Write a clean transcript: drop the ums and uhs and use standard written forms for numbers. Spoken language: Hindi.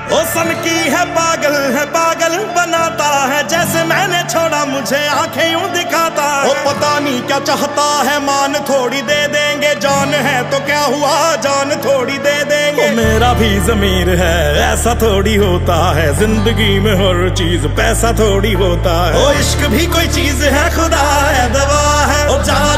ओ सन की है पागल बनाता है, जैसे मैंने छोड़ा मुझे आंखें यूं दिखाता है। ओ पता नहीं क्या चाहता है, मान थोड़ी दे देंगे, जान है तो क्या हुआ, जान थोड़ी दे देंगे। ओ मेरा भी ज़मीर है, ऐसा थोड़ी होता है, जिंदगी में हर चीज पैसा थोड़ी होता है। ओ इश्क भी कोई चीज है, खुदा है दवा है। ओ जा